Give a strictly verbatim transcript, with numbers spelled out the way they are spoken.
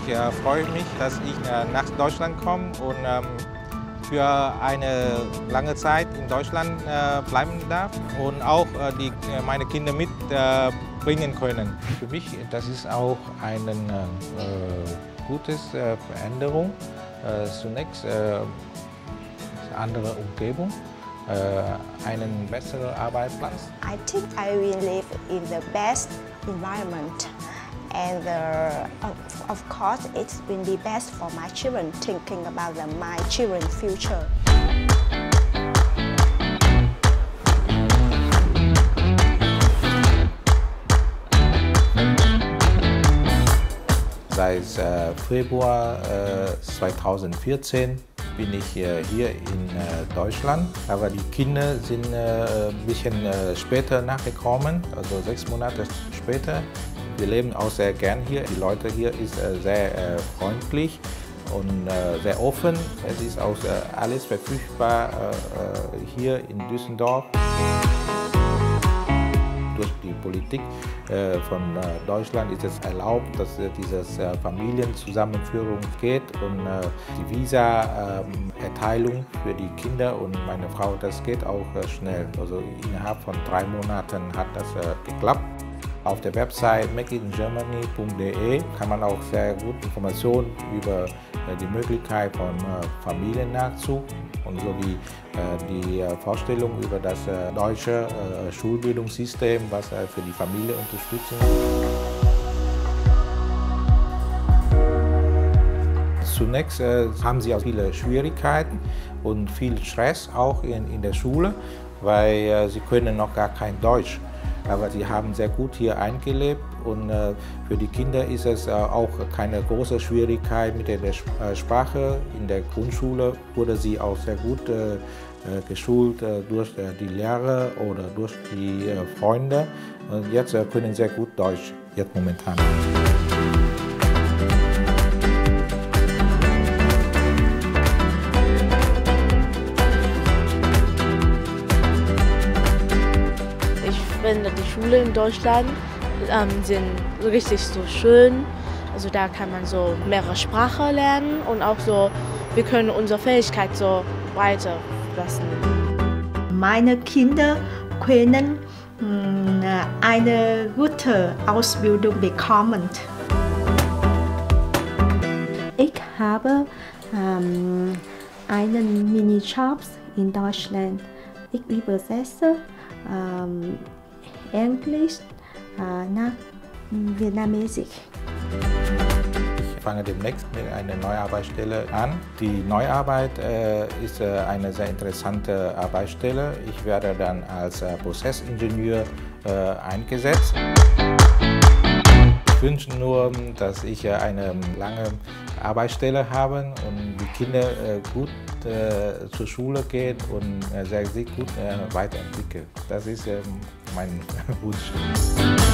Ich äh, freue mich, dass ich äh, nach Deutschland komme und ähm, für eine lange Zeit in Deutschland äh, bleiben darf und auch äh, die, äh, meine Kinder mitbringen äh, können. Für mich das ist auch eine äh, gute äh, Veränderung. Äh, zunächst äh, andere Umgebung, äh, einen besseren Arbeitsplatz. I think I will live in the best environment. And uh, of, of course, it will be best for my children, thinking about the, my children's future. Seit äh, Februar äh, zweitausendvierzehn bin ich äh, hier in äh, Deutschland, aber die Kinder sind äh, ein bisschen äh, später nachgekommen, also sechs Monate später. Wir leben auch sehr gern hier. Die Leute hier sind äh, sehr äh, freundlich und äh, sehr offen. Es ist auch äh, alles verfügbar äh, hier in Düsseldorf. Durch die Politik äh, von äh, Deutschland ist es erlaubt, dass äh, diese äh, Familienzusammenführung geht und äh, die Visa-Erteilung äh, für die Kinder und meine Frau, das geht auch äh, schnell. Also innerhalb von drei Monaten hat das äh, geklappt. Auf der Website make it in germany punkt de kann man auch sehr gut Informationen über äh, die Möglichkeit von äh, Familiennachzug und sowie äh, die äh, Vorstellung über das äh, deutsche äh, Schulbildungssystem, was äh, für die Familie unterstützen. Zunächst äh, haben sie auch viele Schwierigkeiten und viel Stress auch in, in der Schule, weil äh, sie können noch gar kein Deutsch. Aber sie haben sehr gut hier eingelebt und äh, für die Kinder ist es äh, auch keine große Schwierigkeit mit der äh, Sprache. In der Grundschule wurde sie auch sehr gut äh, geschult äh, durch äh, die Lehrer oder durch die äh, Freunde. Und jetzt äh, können sie sehr gut Deutsch, jetzt momentan. Ich finde, die Schule in Deutschland ähm, sind richtig so schön. Also da kann man so mehrere Sprachen lernen und auch so, wir können unsere Fähigkeit so weiter lassen. Meine Kinder können mh, eine gute Ausbildung bekommen. Ich habe ähm, einen Minijob in Deutschland. Ich übersetze ähm, Englisch äh, nach Vietnamesisch. Ich fange demnächst mit einer Neuarbeitsstelle an. Die Neuarbeit äh, ist äh, eine sehr interessante Arbeitsstelle. Ich werde dann als äh, Prozessingenieur äh, eingesetzt. Ich wünsche nur, dass ich äh, eine lange Arbeitsstelle habe und die Kinder äh, gut äh, zur Schule gehen und äh, sehr, sehr gut äh, weiterentwickeln. Das ist äh, mein Wunsch.